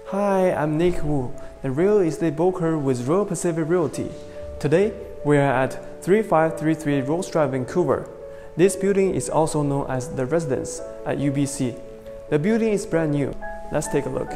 Hi, I'm Nick Wu, the real estate broker with Royal Pacific Realty. Today, we are at 3533 Rose Drive, Vancouver. This building is also known as The Residence at UBC. The building is brand new. Let's take a look.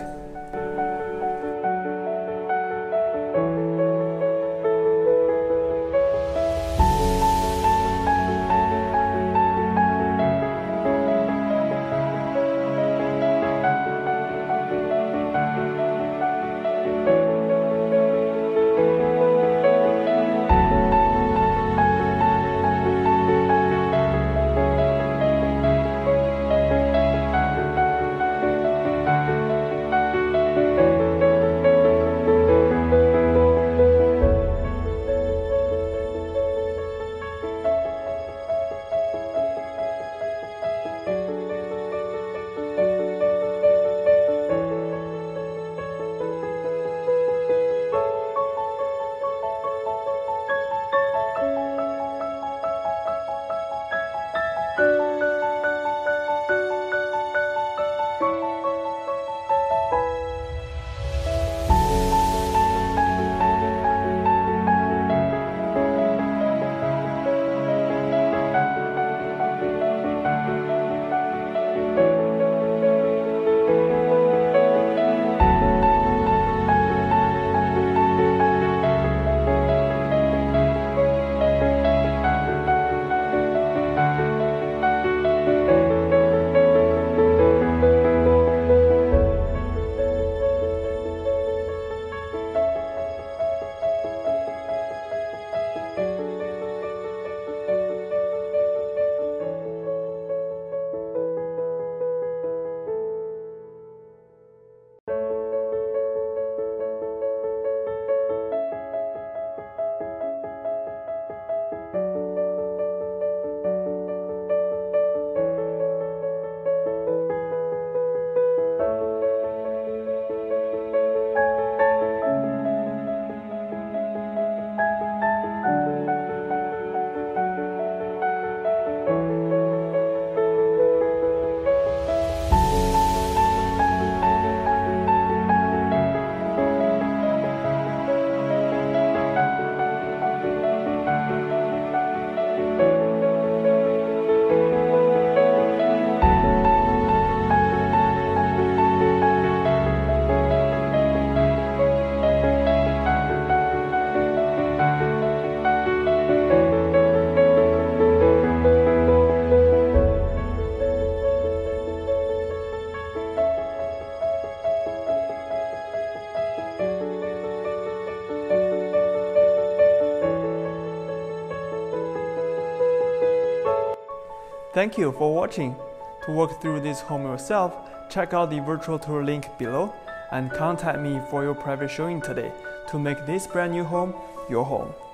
Thank you for watching. To walk through this home yourself, check out the virtual tour link below and contact me for your private showing today to make this brand new home your home.